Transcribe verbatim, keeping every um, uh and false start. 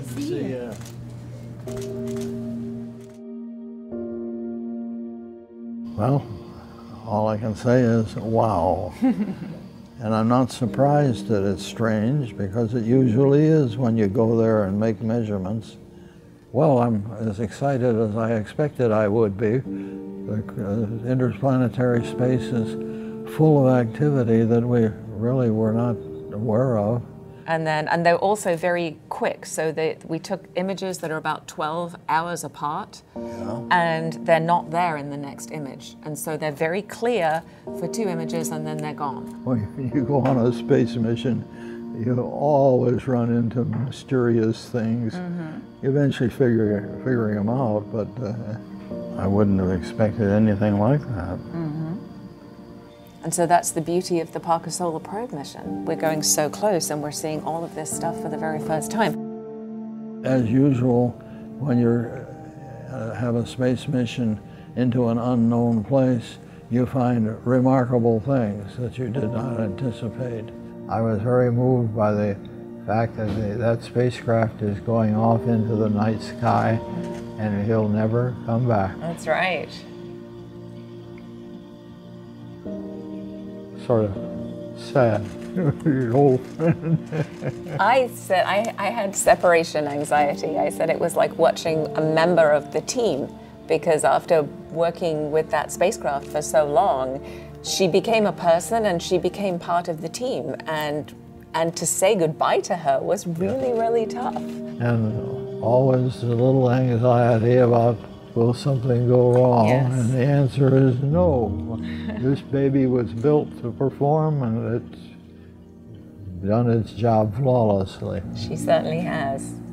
see, see you. Well, all I can say is, wow. And I'm not surprised that it's strange, because it usually is when you go there and make measurements. Well, I'm as excited as I expected I would be. The uh, interplanetary space is full of activity that we really were not aware of. And then, and they're also very quick. So they, we took images that are about twelve hours apart, yeah. and they're not there in the next image. And so they're very clear for two images, and then they're gone. When you go on a space mission, you always run into mysterious things. Mm-hmm. You eventually figure figuring them out, but uh, I wouldn't have expected anything like that. Mm-hmm. And so that's the beauty of the Parker Solar Probe mission. We're going so close and we're seeing all of this stuff for the very first time. As usual, when you uh, have a space mission into an unknown place, you find remarkable things that you did not anticipate. I was very moved by the fact that the, that spacecraft is going off into the night sky and he'll never come back. That's right. Sort of sad, your old friend. I said I, I had separation anxiety. I said it was like watching a member of the team, because after working with that spacecraft for so long, she became a person and she became part of the team. And and to say goodbye to her was really, really tough. And always a little anxiety about, will something go wrong? Yes. And the answer is no. This baby was built to perform, and it's done its job flawlessly. She certainly has.